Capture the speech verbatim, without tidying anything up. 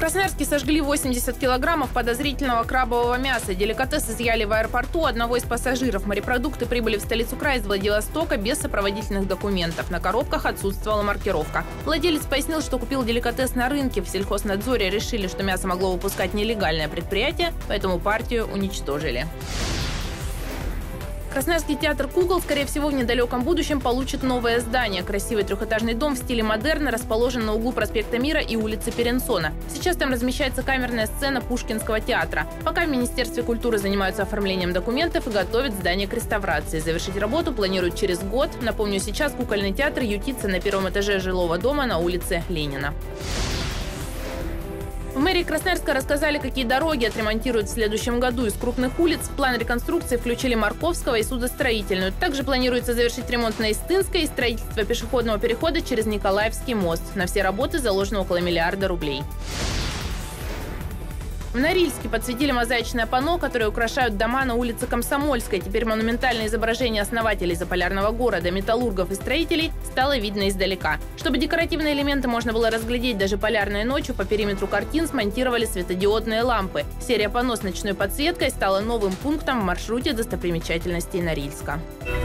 Красноярске сожгли восемьдесят килограммов подозрительного крабового мяса. Деликатес изъяли в аэропорту одного из пассажиров. Морепродукты прибыли в столицу края из Владивостока без сопроводительных документов. На коробках отсутствовала маркировка. Владелец пояснил, что купил деликатес на рынке. В сельхознадзоре решили, что мясо могло выпускать нелегальное предприятие, поэтому партию уничтожили. Красноярский театр кукол, скорее всего, в недалеком будущем получит новое здание. Красивый трехэтажный дом в стиле модерн расположен на углу проспекта Мира и улицы Перенсона. Сейчас там размещается камерная сцена Пушкинского театра. Пока в Министерстве культуры занимаются оформлением документов и готовят здание к реставрации. Завершить работу планируют через год. Напомню, сейчас кукольный театр ютится на первом этаже жилого дома на улице Ленина. В мэрии Красноярска рассказали, какие дороги отремонтируют в следующем году. Из крупных улиц в план реконструкции включили Марковского и Судостроительную. Также планируется завершить ремонт на Истынской и строительство пешеходного перехода через Николаевский мост. На все работы заложено около миллиарда рублей. В Норильске подсветили мозаичное панно, которое украшают дома на улице Комсомольской. Теперь монументальное изображение основателей заполярного города, металлургов и строителей стало видно издалека. Чтобы декоративные элементы можно было разглядеть даже полярной ночью, по периметру картин смонтировали светодиодные лампы. Серия панно с ночной подсветкой стала новым пунктом в маршруте достопримечательностей Норильска.